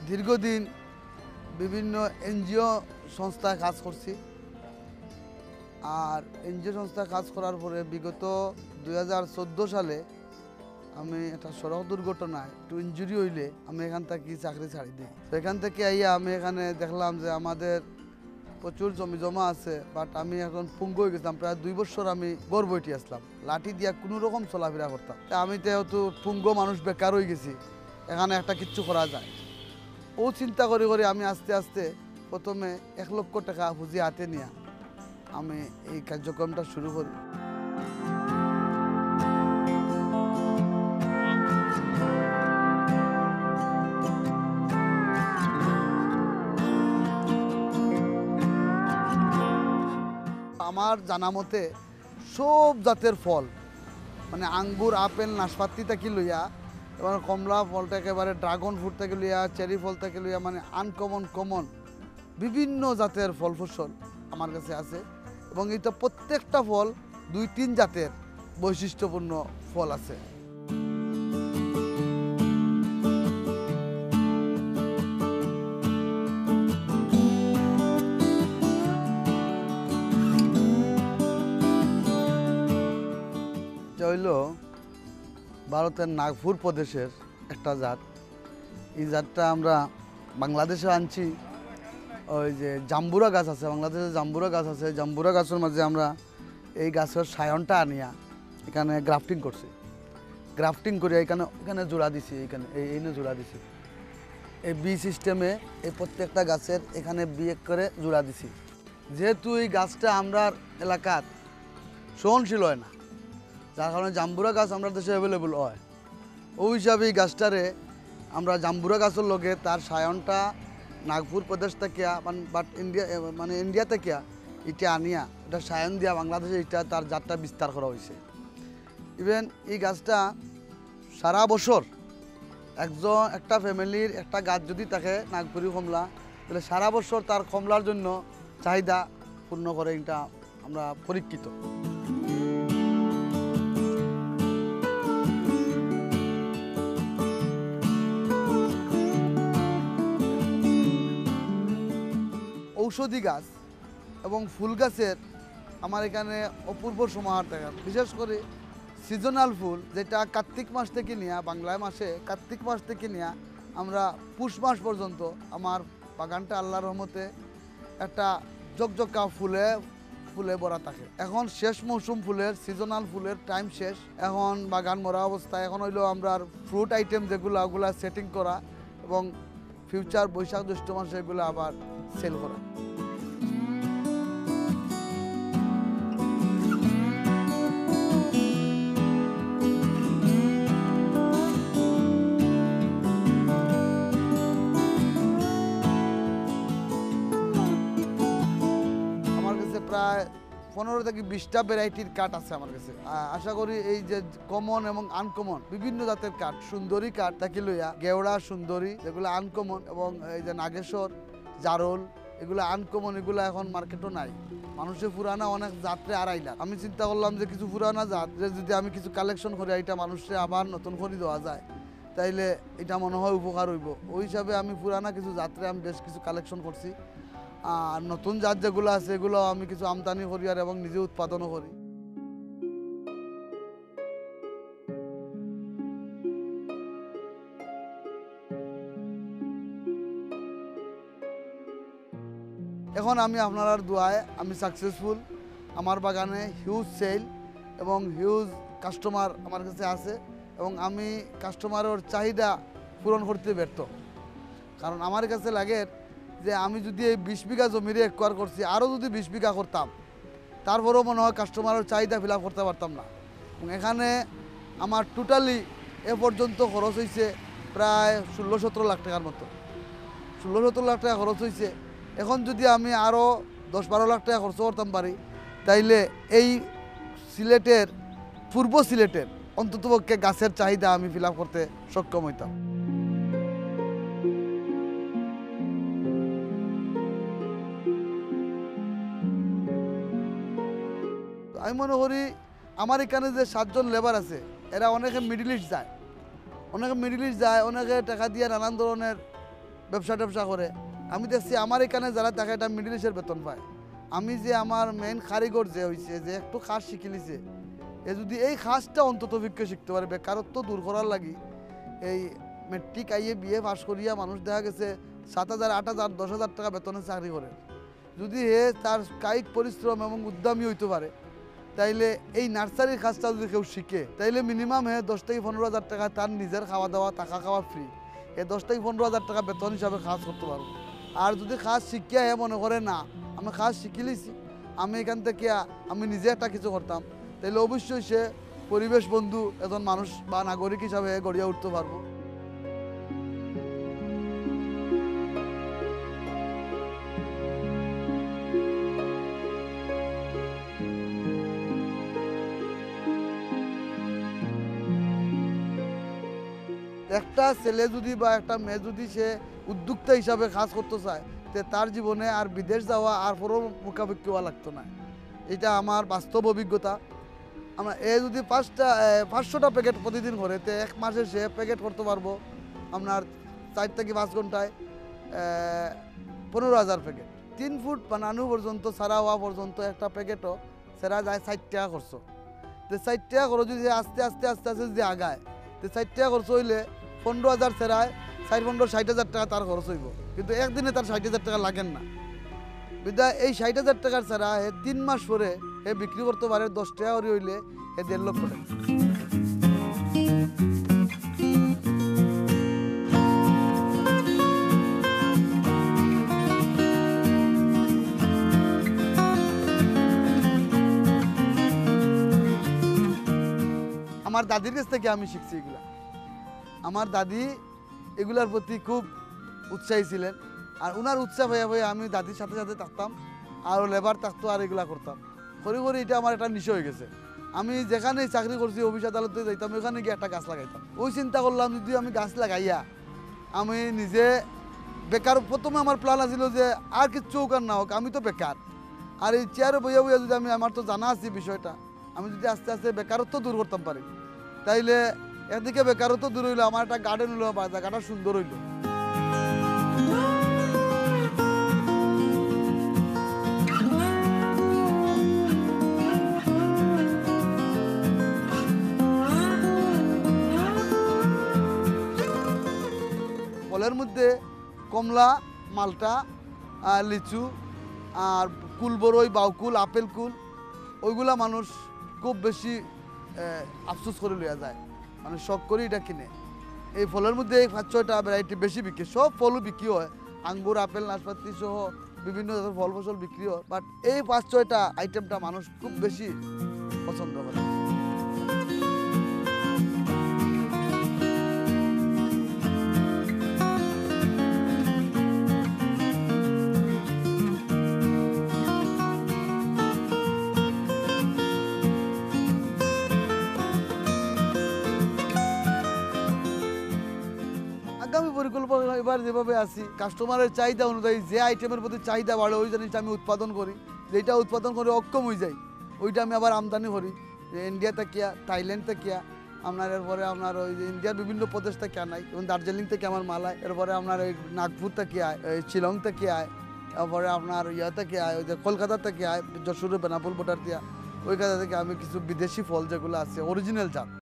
দীর্ঘদিন বিভিন্ন এনজিও সংস্থায় কাজ করছি। আর এনজিও সংস্থায় কাজ করার পরে বিগত 2014 সালে আমি একটা সড়ক দুর্ঘটনায় একটু ইনজুরি হইলে আমি এখান থেকে চাকরি ছাড়ি দিই। তো এখান থেকে আইয়া আমি এখানে দেখলাম যে আমাদের প্রচুর জমি জমা আছে, বাট আমি এখন পুঙ্গ হয়ে গেছিলাম। প্রায় 2 বছর আমি গড় বইটি আসলাম, লাঠি দিয়া কোনো রকম চলাফেরা করতাম। আমি যেহেতু পুঙ্গ মানুষ, বেকার হয়ে গেছি, এখানে একটা কিচ্ছু করা যায়। ও চিন্তা করে করে আমি আস্তে আস্তে প্রথমে 1 লক্ষ টাকা পুঁজি হাতে নিয়ে আমি এই কার্যক্রমটা শুরু করি। আমার জানা মতে সব জাতের ফল, মানে আঙ্গুর, আপেল, নাশপাতি থেকে লইয়া এবার কমলা ফলটা, একেবারে ড্রাগন ফ্রুট থেকে লইয়া চেরি ফল থেকে লইয়া, মানে কমন বিভিন্ন জাতের ফল ফসল আমার কাছে আছে। এবং এটা প্রত্যেকটা ফল 2-3 জাতের বৈশিষ্ট্যপূর্ণ ফল আছে। হইল ভারতের নাগপুর প্রদেশের একটা জাত। এই জাতটা আমরা বাংলাদেশে আনছি। ওই যে জাম্বুরা গাছ আছে, বাংলাদেশে জাম্বুরা গাছ আছে, জাম্বুরা গাছের মাঝে আমরা এই গাছের সায়নটা আনিয়া এখানে গ্রাফটিং করছি। গ্রাফটিং করে এখানে জোড়া দিছি, এইখানে জোড়া দিছি। এই বি সিস্টেমে এই প্রত্যেকটা গাছের এখানে বিয়ে করে জোড়া দিছি। যেহেতু এই গাছটা আমরা এলাকার সহনশীল হয় না, যার কারণে জাম্বুরা গাছ আমরা দেশে অ্যাভেলেবল হয়। ওই হিসাবে এই গাছটারে আমরা জাম্বুরা গাছের লগে তার সায়নটা নাগপুর প্রদেশ থেকে বাট ইন্ডিয়া থেকে এটা আনিয়া এটা সায়ন দিয়া বাংলাদেশে এটা তার জাতটা বিস্তার করা হয়েছে। ইভেন এই গাছটা সারা বছর একটা ফ্যামিলির একটা গাছ যদি থাকে নাগপুরি কমলা, তাহলে সারা বছর তার কমলার জন্য চাহিদা পূর্ণ করে। এটা আমরা পরীক্ষিত। ঔষধি গাছ এবং ফুল গাছের আমার এখানে অপূর্ব সমাহার দেখা। বিশেষ করে সিজনাল ফুল, যেটা কার্তিক মাস থেকে নিয়ে, বাংলায় মাসে কার্তিক মাস থেকে নিয়ে আমরা পুষ মাস পর্যন্ত আমার বাগানটা আল্লাহর রহমতে একটা জকজকা ফুলে ভরা থাকে। এখন শেষ মৌসুম ফুলের, সিজনাল ফুলের টাইম শেষ, এখন বাগান মরা অবস্থায়। এখন হইলো আমরা ফ্রুট আইটেম যেগুলো, ওগুলো সেটিং করা এবং ফিউচার বৈশাখ জ্যৈষ্ঠ মাসে এগুলো আবার সেল করা। আমার কাছে প্রায় 15 থেকে 20টা ভ্যারাইটির কাঠ আছে আমার কাছে। আশা করি এই যে কমন এবং আনকমন বিভিন্ন জাতের কাঠ, সুন্দরী কাঠ থেকে লইয়া গেওড়া, সুন্দরী যেগুলো আনকমন, এবং এই যে নাগেশ্বর, জারল, এগুলো আনকমন, এগুলো এখন মার্কেটও নাই। মানুষের পুরানা অনেক জাতরে আড়াইলা। আমি চিন্তা করলাম যে কিছু পুরানা জাতরে যদি আমি কিছু কালেকশন করি, এটা মানুষের আবার নতুন করে দেওয়া যায়, তাইলে এটা মনে হয় উপকার হইব। ওই হিসাবে আমি পুরানা কিছু জাতরে আমি বেশ কিছু কালেকশন করছি। আর নতুন জাত যেগুলো আছে এগুলো আমি কিছু আমদানি করি আর এবং নিজে উৎপাদনও করি। এখন আমি আপনার দোয়ায় আমি সাকসেসফুল। আমার বাগানে হিউজ সেল এবং হিউজ কাস্টমার আমার কাছে আছে, এবং আমি কাস্টমারের চাহিদা পূরণ করতে ব্যর্থ। কারণ আমার কাছে লাগে যে আমি যদি এই 20 বিঘা জমিরে একোয়ার করছি, আরও যদি 20 বিঘা করতাম, তারপরেও মনে হয় কাস্টমারের চাহিদা ফিল আপ করতে পারতাম না। এবং এখানে আমার টোটালি এ পর্যন্ত খরচ হয়েছে প্রায় 16-17 লাখ টাকার মতো। 16-17 লাখ টাকা খরচ হয়েছে। এখন যদি আমি আরও 10-12 লাখ টাকা খরচ করতাম পারি, তাইলে এই সিলেটের, পূর্ব সিলেটের অন্ততপক্ষে গাছের চাহিদা আমি ফিল আপ করতে সক্ষম হইতাম। আমি মনে করি আমার এখানে যে 7 জন লেবার আছে, এরা অনেকে মিডল ইস্ট যায়, অনেকে টাকা দিয়ে নানান ধরনের ব্যবসা ট্যাবসা করে। আমি দেখছি আমার এখানে যারা থাকে এটা মিডিল ইস্টের বেতন পায়। আমি যে আমার মেইন কারিগর যে হয়েছে যে একটু খাস শিখিলিছে, এ যদি এই খাসটা অন্তত বিজ্ঞ শিখতে পারে, বেকারত্ব দূর করার লাগি এই মেট্রিক আইয়ে বিয়ে পাশ করিয়া মানুষ দেখা গেছে 7,000, 8,000, 10,000 টাকা বেতনে চাকরি করে। যদি হে তার কায়িক পরিশ্রম এবং উদ্যমী হইতে পারে, তাইলে এই নার্সারির কাজটা যদি কেউ শিখে, তাইলে মিনিমাম হে 10 থেকে 15,000 টাকা তার নিজের খাওয়া দাওয়া, থাকা খাওয়া ফ্রি, এ 10 থেকে 15,000 টাকা বেতন হিসাবে কাজ করতে পারবো। আর যদি কাজ শিখিয়া হে মনে করে না আমি কাজ শিখিলিছি, আমি এখান থেকে আমি নিজে একটা কিছু করতাম, তাইলে অবশ্যই সে পরিবেশ বন্ধু একজন মানুষ বা নাগরিক হিসাবে গড়িয়া উঠতে পারবো। একটা ছেলে যদি বা একটা মেয়ে যদি সে উদ্যোক্তা হিসাবে কাজ করতে চায়, তে তার জীবনে আর বিদেশ যাওয়া আর পরও মুখাপেক্ষি হওয়া লাগতো না। এটা আমার বাস্তব অভিজ্ঞতা। আমরা যদি 500টা প্যাকেট প্রতিদিন করে, তে 1 মাসে সে প্যাকেট করতে পারবো আপনার 4 থেকে 5 ঘন্টায় 15,000 প্যাকেট। 3 ফুট বানানো পর্যন্ত, সারা হওয়া পর্যন্ত একটা প্যাকেটও সেরা যায় 60 টাকা খরচ। তো 60 টাকা খরচ যদি আস্তে আস্তে আস্তে আস্তে যদি আগায়, তো 60 টাকা খরচ হইলে 15,000 সেরায় 60,000 টাকা তার খরচ হইব, কিন্তু একদিনে তার 60,000 টাকা লাগেন না। বিদায় এই 60,000 টাকার ছাড়া হে 3 মাস পরে হে বিক্রি করতে পারে 10 টাকা করে হইলে হে 1.5 লক্ষ টাকা। আমার দাদির কাছ থেকে আমি শিখছি এগুলা। আমার দাদি এগুলার প্রতি খুব উৎসাহী ছিলেন, আর ওনার উৎসাহ হয়ে হয়ে আমি দাদির সাথে সাথে থাকতাম, আর লেবার থাকতো, আর এগুলা করতাম করে করে এটা আমার একটা নিশা হয়ে গেছে। আমি যেখানে চাকরি করছি, অফিস আদালতে যাইতাম, ওখানে গিয়ে একটা গাছ লাগাইতাম। ওই চিন্তা করলাম যদি আমি গাছ লাগাইয়া আমি নিজে বেকার, প্রথমে আমার প্ল্যান আছিল যে আর কিচ্ছু হোক আর না হোক আমি তো বেকার, আর এই চেয়ারে বইয়া বইয়া যদি আমার তো জানা আছে বিষয়টা, আমি যদি আস্তে আস্তে বেকারত্ব দূর করতাম পারি, তাইলে এদিকে বেকারত্ব দূর হইলো, আমার একটা গার্ডেন হইলো, বা জায়গাটা সুন্দর হইলো। ফলের মধ্যে কমলা, মালটা, লিচু, আর কুল বরই, বাউকুল, আপেল কুল, ওইগুলা মানুষ খুব বেশি আফসোস করে লইয়া যায়, মানে শখ করে এটা কিনে। এই ফলের মধ্যে এই 5-6টা ভ্যারাইটি বেশি বিক্রি, সব ফলও বিক্রি হয়, আঙ্গুর, আপেল, নাশপাতি সহ বিভিন্ন ধরনের ফল ফসল বিক্রি হয়, বাট এই 5-6টা আইটেমটা মানুষ খুব বেশি পছন্দ করে। আগামী পরিকল্পনা এবার যেভাবে আছি, কাস্টমারের চাহিদা অনুযায়ী যে আইটেমের প্রতি চাহিদা বাড়ে ওই জিনিসটা আমি উৎপাদন করি, যেটা উৎপাদন করে অক্ষম হয়ে যায় ওইটা আমি আবার আমদানি করি, যে ইন্ডিয়া থেকে, থাইল্যান্ড থেকে, আপনার এরপরে আপনার ওই যে ইন্ডিয়ার বিভিন্ন প্রদেশ থেকে আনাই, যেমন দার্জিলিং থেকে আমার মাল আয়, এরপরে আপনার ওই নাগপুর থেকে আয়, ওই শিলং থেকে আয়, তারপরে আপনার ইয়া থেকে আয়, ওই যে কলকাতা থেকে আয়, যশোরের বেনাপুল বর্ডার দিয়া, ওই কাজা থেকে আমি কিছু বিদেশি ফল যেগুলো আছে অরিজিনাল জাত